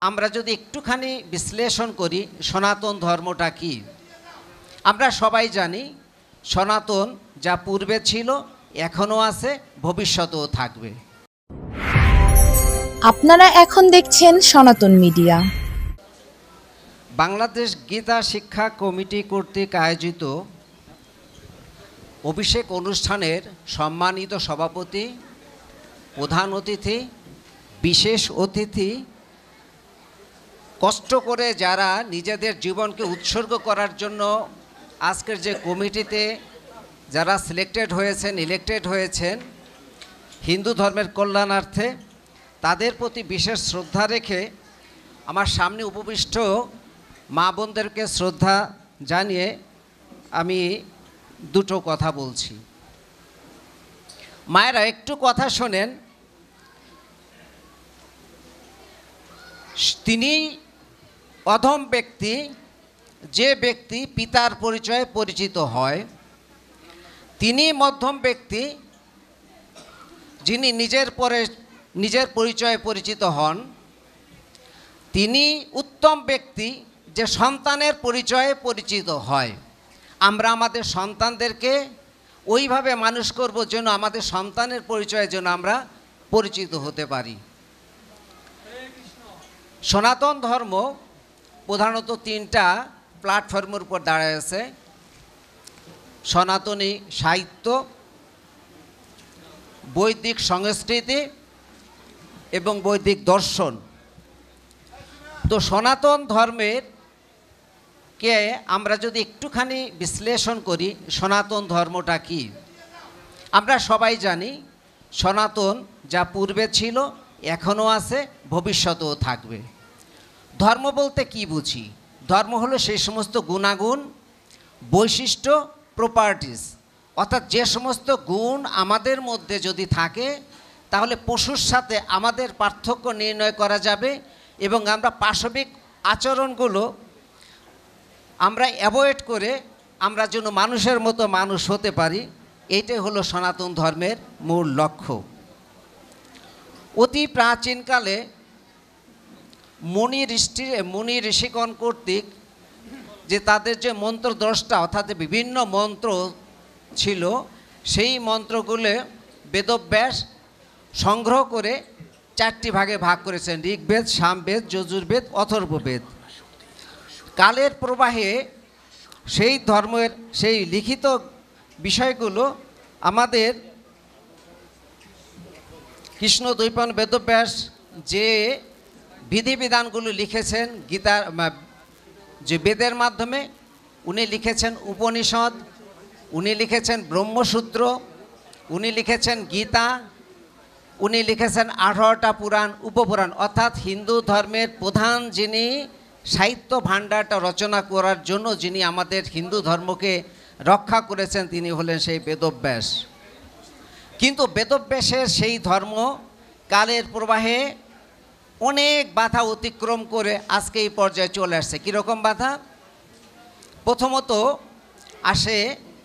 আমরা যদি একটুখানি বিশ্লেষণ করি সনাতন ধর্মটা কি, আমরা সবাই জানি সনাতন যা পূর্বে ছিল এখনও আছে, ভবিষ্যতেও থাকবে। আপনারা এখন দেখছেন সনাতন মিডিয়া। বাংলাদেশ গীতা শিক্ষা কমিটি কর্তৃক আয়োজিত অভিষেক অনুষ্ঠানের সম্মানিত সভাপতি, প্রধান অতিথি, বিশেষ অতিথি, কষ্ট করে যারা নিজেদের জীবনকে উৎসর্গ করার জন্য আজকের যে কমিটিতে যারা সিলেক্টেড হয়েছেন, ইলেক্টেড হয়েছেন হিন্দু ধর্মের কল্যাণার্থে, তাদের প্রতি বিশেষ শ্রদ্ধা রেখে আমার সামনে উপবিষ্ট মা বোনদেরকে শ্রদ্ধা জানিয়ে আমি দুটো কথা বলছি। মায়েরা একটু কথা শোনেন। তিনি অধম ব্যক্তি, যে ব্যক্তি পিতার পরিচয়ে পরিচিত হয়। তিনি মধ্যম ব্যক্তি, যিনি নিজের পরিচয়ে পরিচিত হন। তিনি উত্তম ব্যক্তি, যে সন্তানের পরিচয়ে পরিচিত হয়। আমরা আমাদের সন্তানদেরকে ওইভাবে মানুষ করব যেন আমাদের সন্তানের পরিচয়ে যেন আমরা পরিচিত হতে পারি। সনাতন ধর্ম প্রধানত তিনটা প্ল্যাটফর্মের উপর দাঁড়ায় আছে: সনাতনী সাহিত্য, বৈদিক সংস্কৃতি এবং বৈদিক দর্শন। তো সনাতন ধর্মের কে আমরা যদি একটুখানি বিশ্লেষণ করি সনাতন ধর্মটা কি, আমরা সবাই জানি সনাতন যা পূর্বে ছিল এখনও আছে, ভবিষ্যতেও থাকবে। ধর্ম বলতে কি বুঝি? ধর্ম হলো সেই সমস্ত গুণাগুণ, বৈশিষ্ট্য, প্রপার্টিস, অর্থাৎ যে সমস্ত গুণ আমাদের মধ্যে যদি থাকে তাহলে পশুর সাথে আমাদের পার্থক্য নির্ণয় করা যাবে এবং আমরা পাশবিক আচরণগুলো আমরা অ্যাভয়েড করে আমরা যেন মানুষের মতো মানুষ হতে পারি। এইটাই হলো সনাতন ধর্মের মূল লক্ষ্য। অতি প্রাচীনকালে মুনি ঋষিগণ কর্তৃক যে তাদের যে মন্ত্রদ্রষ্টা অর্থাৎ বিভিন্ন মন্ত্র ছিল, সেই মন্ত্রগুলো বেদব্যাস সংগ্রহ করে চারটি ভাগে ভাগ করেছেন: ঋগ্বেদ, সামবেদ, যজুর্বেদ, অথর্ববেদ। কালের প্রবাহে সেই ধর্মের সেই লিখিত বিষয়গুলো আমাদের কৃষ্ণদ্বৈপায়ন বেদব্যাস যে বিধিবিধানগুলো লিখেছেন গীতার যে বেদের মাধ্যমে, উনি লিখেছেন উপনিষদ, উনি লিখেছেন ব্রহ্মসূত্র, উনি লিখেছেন গীতা, উনি লিখেছেন 18টা পুরাণ, উপপুরাণ। অর্থাৎ হিন্দু ধর্মের প্রধান যিনি সাহিত্য ভাণ্ডারটা রচনা করার জন্য যিনি আমাদের হিন্দু ধর্মকে রক্ষা করেছেন তিনি হলেন সেই বেদব্যাস। কিন্তু বেদব্যাসের সেই ধর্ম কালের প্রবাহে অনেক বাধা অতিক্রম করে আজকে এই পর্যায়ে চলে আসছে। কীরকম বাধা? প্রথমত আসে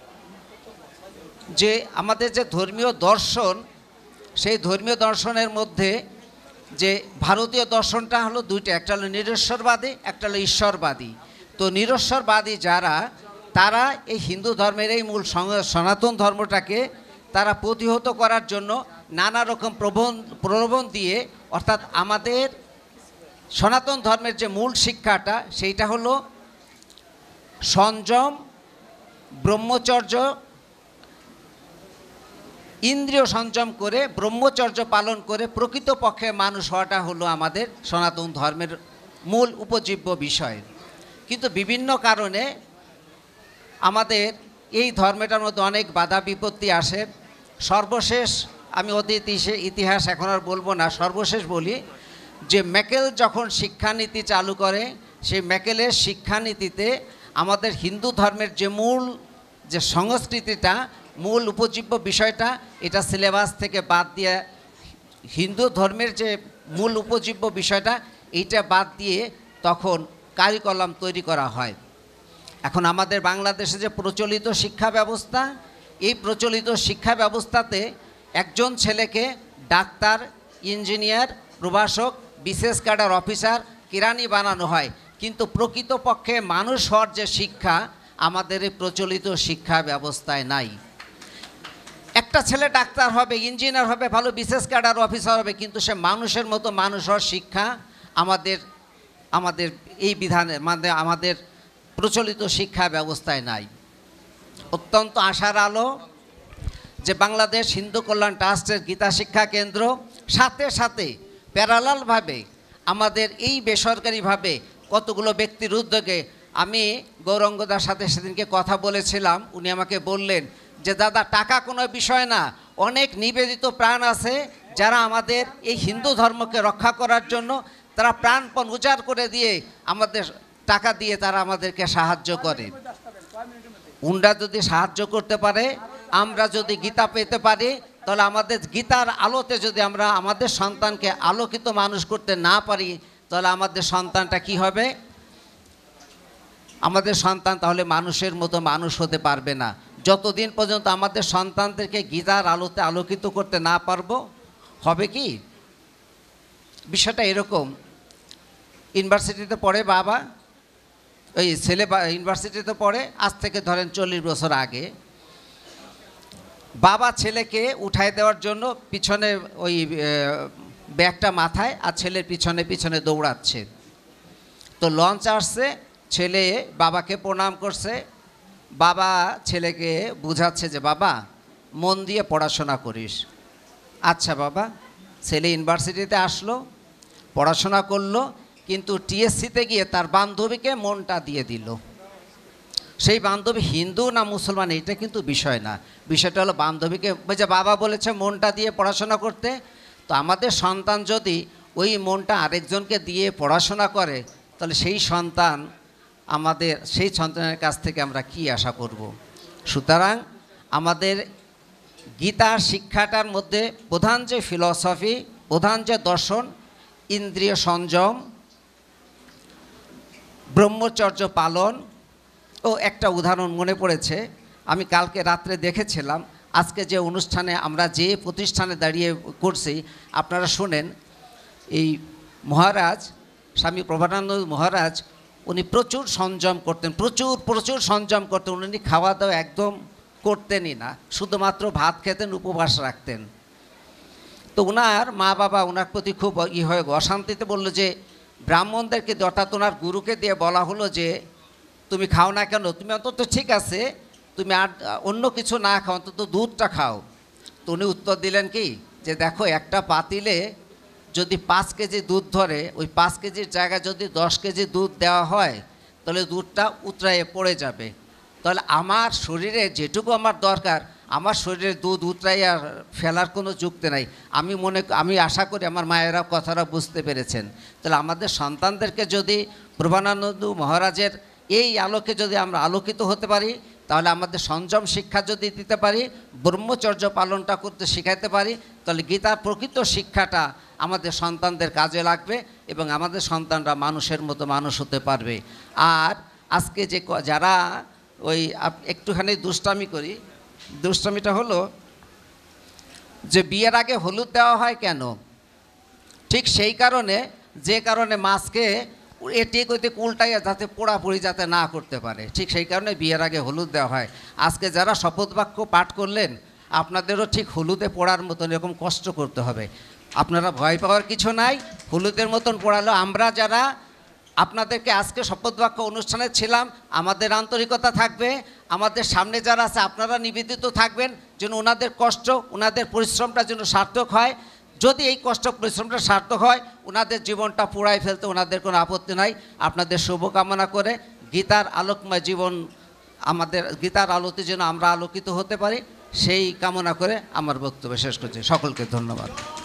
যে আমাদের যে ধর্মীয় দর্শন, সেই ধর্মীয় দর্শনের মধ্যে যে ভারতীয় দর্শনটা হলো দুইটা, একটা হলো নিরশ্বরবাদী, একটা হলো ঈশ্বরবাদী। তো নিরশ্বরবাদী যারা, তারা এই হিন্দু ধর্মের এই মূল সনাতন ধর্মটাকে তারা প্রতিহত করার জন্য নানা রকম প্রলোভন দিয়ে, অর্থাৎ আমাদের সনাতন ধর্মের যে মূল শিক্ষাটা সেইটা হলো সংযম, ব্রহ্মচর্য, ইন্দ্রিয় সংযম করে ব্রহ্মচর্য পালন করে প্রকৃতপক্ষে মানুষ হওয়াটা হলো আমাদের সনাতন ধর্মের মূল উপজীব্য বিষয়। কিন্তু বিভিন্ন কারণে আমাদের এই ধর্মটার মধ্যে অনেক বাধা বিপত্তি আসে। সর্বশেষ আমি অতীত ইতিহাস এখন আর বলবো না, সর্বশেষ বলি যে ম্যাকেল যখন শিক্ষানীতি চালু করে, সেই ম্যাকেলের শিক্ষানীতিতে আমাদের হিন্দু ধর্মের যে মূল যে সংস্কৃতিটা, মূল উপজীব্য বিষয়টা, এটা সিলেবাস থেকে বাদ দিয়ে হিন্দু ধর্মের যে মূল উপজীব্য বিষয়টা এইটা বাদ দিয়ে তখন কারিকুলাম তৈরি করা হয়। এখন আমাদের বাংলাদেশে যে প্রচলিত শিক্ষা ব্যবস্থা, এই প্রচলিত শিক্ষা ব্যবস্থাতে একজন ছেলেকে ডাক্তার, ইঞ্জিনিয়ার, প্রভাষক, বিশেষ ক্যাডার অফিসার কেরানি বানানো হয়, কিন্তু প্রকৃতপক্ষে মানুষ হওয়ার যে শিক্ষা আমাদের এই প্রচলিত শিক্ষা ব্যবস্থায় নাই। একটা ছেলে ডাক্তার হবে, ইঞ্জিনিয়ার হবে, ভালো বিশেষ ক্যাডার অফিসার হবে, কিন্তু সে মানুষের মতো মানুষ হওয়ার শিক্ষা আমাদের এই বিধানে মানে আমাদের প্রচলিত শিক্ষা ব্যবস্থায় নাই। অত্যন্ত আশার আলো যে বাংলাদেশ হিন্দু কল্যাণ ট্রাস্টের গীতা শিক্ষা কেন্দ্র সাথে সাথে প্যারালালভাবে আমাদের এই বেসরকারিভাবে কতগুলো ব্যক্তির উদ্যোগে, আমি গৌরাঙ্গদার সাথে সেদিনকে কথা বলেছিলাম, উনি আমাকে বললেন যে দাদা টাকা কোনো বিষয় না, অনেক নিবেদিত প্রাণ আছে যারা আমাদের এই হিন্দু ধর্মকে রক্ষা করার জন্য তারা প্রাণপণ উজাড় করে দিয়ে আমাদের টাকা দিয়ে তারা আমাদেরকে সাহায্য করে। উনরা যদি সাহায্য করতে পারে, আমরা যদি গীতা পেতে পারি, তাহলে আমাদের গীতার আলোতে যদি আমরা আমাদের সন্তানকে আলোকিত মানুষ করতে না পারি, তাহলে আমাদের সন্তানটা কি হবে? আমাদের সন্তান তাহলে মানুষের মতো মানুষ হতে পারবে না। যতদিন পর্যন্ত আমাদের সন্তানদেরকে গীতার আলোতে আলোকিত করতে না পারবো, হবে কি? বিষয়টা এরকম, ইউনিভার্সিটিতে পড়ে বাবা, ওই ছেলে ইউনিভার্সিটিতে পড়ে, আজ থেকে ধরেন 40 বছর আগে বাবা ছেলেকে উঠায় দেওয়ার জন্য পিছনে ওই ব্যাগটা মাথায় আর ছেলের পিছনে পিছনে দৌড়াচ্ছে। তো লঞ্চ আসছে, ছেলে বাবাকে প্রণাম করছে, বাবা ছেলেকে বুঝাচ্ছে যে বাবা মন দিয়ে পড়াশোনা করিস। আচ্ছা বাবা। ছেলে ইউনিভার্সিটিতে আসলো, পড়াশোনা করলো, কিন্তু টিএসসিতে গিয়ে তার বান্ধবীকে মনটা দিয়ে দিল। সেই বান্ধবী হিন্দু না মুসলমান এটা কিন্তু বিষয় না, বিষয়টা হলো বান্ধবীকে যে বাবা বলেছে মনটা দিয়ে পড়াশোনা করতে। তো আমাদের সন্তান যদি ওই মনটা আরেকজনকে দিয়ে পড়াশোনা করে, তাহলে সেই সন্তানের কাছ থেকে আমরা কি আশা করব? সুতরাং আমাদের গীতার শিক্ষাটার মধ্যে প্রধান যে ফিলসফি, প্রধান যে দর্শন, ইন্দ্রিয় সংযম, ব্রহ্মচর্য পালন। ও একটা উদাহরণ মনে পড়েছে, আমি কালকে রাত্রে দেখেছিলাম, আজকে যে অনুষ্ঠানে আমরা যে প্রতিষ্ঠানে দাঁড়িয়ে করছি, আপনারা শোনেন, এই মহারাজ স্বামী প্রভানন্দ মহারাজ উনি প্রচুর সংযম করতেন, প্রচুর সংযম করতেন। উনি খাওয়া দাওয়া একদম করতেনই না, শুধুমাত্র ভাত খেতেন, উপবাস রাখতেন। তো ওনার মা বাবা ওনার প্রতি খুব হয়ে অশান্তিতে বলল যে ব্রাহ্মণদেরকে অর্থাৎ ওনার গুরুকে দিয়ে বলা হলো যে তুমি খাও না কেন, তুমি অন্তত ঠিক আছে তুমি আর অন্য কিছু না খাও, অন্তত দুধটা খাও। তো উনি উত্তর দিলেন কি যে দেখো একটা পাতিলে যদি 5 কেজি দুধ ধরে, ওই 5 কেজির জায়গায় যদি 10 কেজি দুধ দেওয়া হয়, তাহলে দুধটা উতরাইয়ে পড়ে যাবে। তাহলে আমার শরীরে যেটুকু আমার দরকার, আমার শরীরে দুধ উতরাইয়া ফেলার কোনো যুক্তি নাই। আমি আশা করি আমার মায়েরা কথাটা বুঝতে পেরেছেন। তাহলে আমাদের সন্তানদেরকে যদি প্রভানন্দ মহারাজের এই আলোকে যদি আমরা আলোকিত হতে পারি, তাহলে আমাদের সংযম শিক্ষা যদি দিতে পারি, ব্রহ্মচর্য পালনটা করতে শেখাতে পারি, তাহলে গীতার প্রকৃত শিক্ষাটা আমাদের সন্তানদের কাজে লাগবে এবং আমাদের সন্তানরা মানুষের মতো মানুষ হতে পারবে। আর আজকে যে যারা ওই একটুখানি দুষ্টামি করি, দুষ্টামিটা হলো যে বিয়ের আগে হলুদ দেওয়া হয় কেন? ঠিক সেই কারণে, যে কারণে মাছকে এটি কইতে উল্টাইয়া যাতে পোড়াপুড়ি যাতে না করতে পারে, ঠিক সেই কারণে বিয়ের আগে হলুদ দেওয়া হয়। আজকে যারা শপথ বাক্য পাঠ করলেন, আপনাদেরও ঠিক হলুদে পোড়ার মতন এরকম কষ্ট করতে হবে। আপনারা ভয় পাওয়ার কিছু নাই, হলুদের মতন পোড়ালো। আমরা যারা আপনাদেরকে আজকে শপথ বাক্য অনুষ্ঠানে ছিলাম, আমাদের আন্তরিকতা থাকবে, আমাদের সামনে যারা আছে আপনারা নিবেদিত থাকবেন, যেন ওনাদের কষ্ট, ওনাদের পরিশ্রমটা যেন সার্থক হয়। যদি এই কষ্ট পরিশ্রমটা সার্থক হয়, ওনাদের জীবনটা পুড়ায় ফেলতে ওনাদের কোনো আপত্তি নাই। আপনাদের শুভকামনা করে গীতার আলোকময় জীবন, আমাদের গীতার আলোতে যেন আমরা আলোকিত হতে পারি, সেই কামনা করে আমার বক্তব্য শেষ করছি। সকলকে ধন্যবাদ।